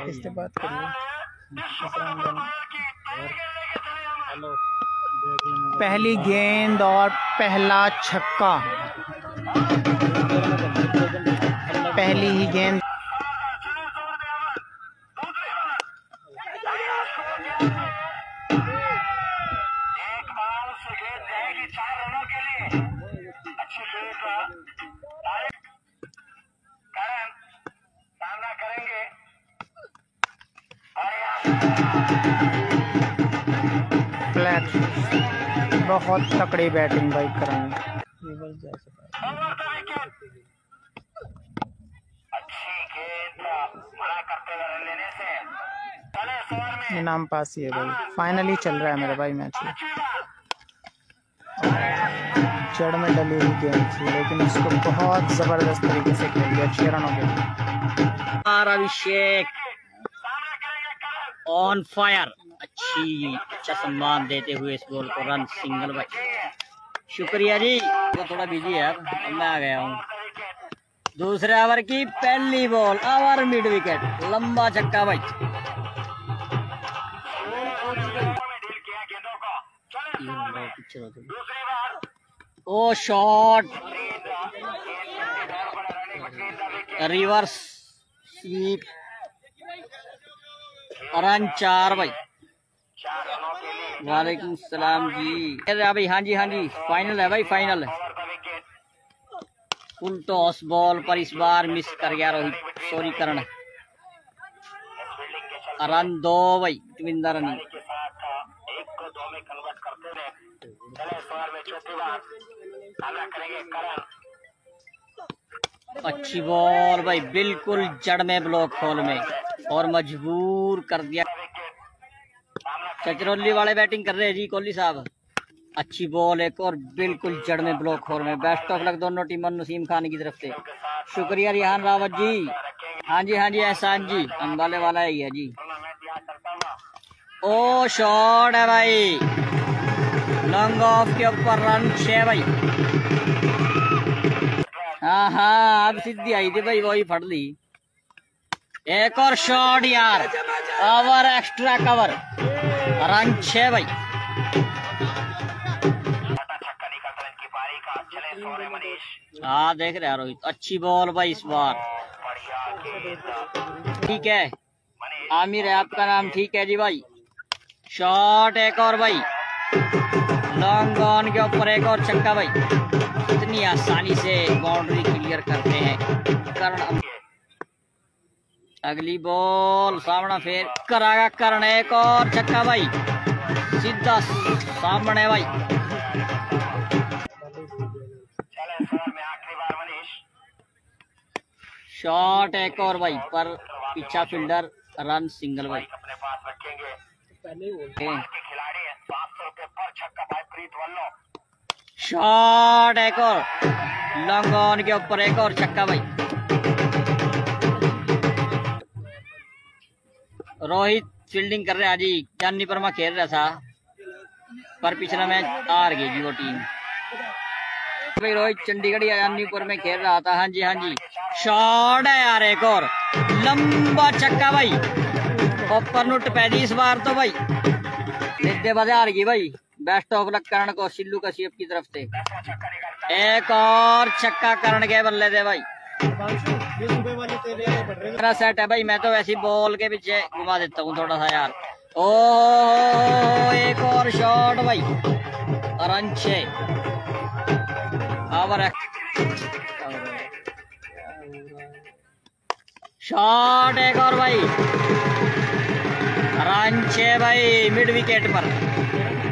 इससे बात करिए। पहली गेंद और पहला छक्का, पहली ही गेंद। फ्लैट, बहुत तकड़ी बैटिंग भाई करेंगे। इनाम पास ही है भाई, फाइनली चल रहा है मेरा भाई मैच। जड़ में डली हुई गेंद थी लेकिन इसको बहुत जबरदस्त तरीके से खेल दिया 6 रनों के। अभिषेक ऑन फायर, अच्छा सम्मान देते हुए इस बॉल को रन सिंगल भाई। शुक्रिया जी, वो थोड़ा बिजी है, अब मैं आ गया हूँ। दूसरे ओवर की पहली बॉल, ओवर मिड विकेट, लंबा छक्का भाई। ओ शॉट, रिवर्स स्वीप, रन 4 भाई। वालेकुम सलाम जी। भाई हाँ जी, फाइनल है भाई, फाइनल। फुल टॉस बॉल पर इस बार मिस कर गया रोहित, सॉरी करण। रन 2 भाई, टविंदर रन। अच्छी बॉल भाई, बिल्कुल जड़ में, ब्लॉक होल में, और मजबूर कर दिया। चचरौली वाले बैटिंग कर रहे हैं जी, कोहली साहब। अच्छी बॉल एक और, बिल्कुल जड़ में, ब्लॉक होल में। बेस्ट ऑफ लक दोनों टीमों, नसीम खान की तरफ से। शुक्रिया रिहान रावत जी। हाँ जी एहसान जी, अंबाले वाला ही है जी। ओ शॉट है भाई, लॉन्ग ऑफ के ऊपर, रन 6 भाई। हाँ अब सीधी आई थी भाई, वही फट ली। एक और शॉट यार, ओवर एक्स्ट्रा कवर, रन 6 भाई। हाँ देख रहे हैं रोहित, अच्छी बॉल भाई इस बार। ठीक है आमिर है आपका नाम, ठीक है जी भाई। शॉट एक और भाई, लॉन्ग ऑन के ऊपर एक और छक्का भाई। कितनी आसानी से बाउंड्री क्लियर करते हैं करण। अगली बॉल, सामना फेर करागा करण, एक और छक्का भाई, सीधा सामने भाई। शॉट एक और भाई, पर पीछा फील्डर, रन सिंगल भाई। शॉट एक और, लॉन्ग ऑन के ऊपर एक और छक्का भाई। रोहित फील्डिंग कर रहा है जी, चांदनी पर मैं खेल रहा था, पर पिछला मैच हार गई जी वो टीम भाई। रोहित चंडीगढ़ या जानीपुर में खेल रहा था। हाँ जी शॉट है यार, एक और लंबा छक्का भाई, ऊपर नुट पैदी इस बार तो भाई। देखते बजे हार गई भाई। बेस्ट ऑफ लक करण को, सिल्लू कश्यप की तरफ से। एक और छक्का करण के बल्ले दे भाई। मेरा सेट है भाई, मैं तो वैसी बॉल के पीछे घुमा देता हूँ थोड़ा सा यार। ओ एक और शॉट भाई, रन 6। शॉट एक और भाई, रन 6 भाई, मिड विकेट पर।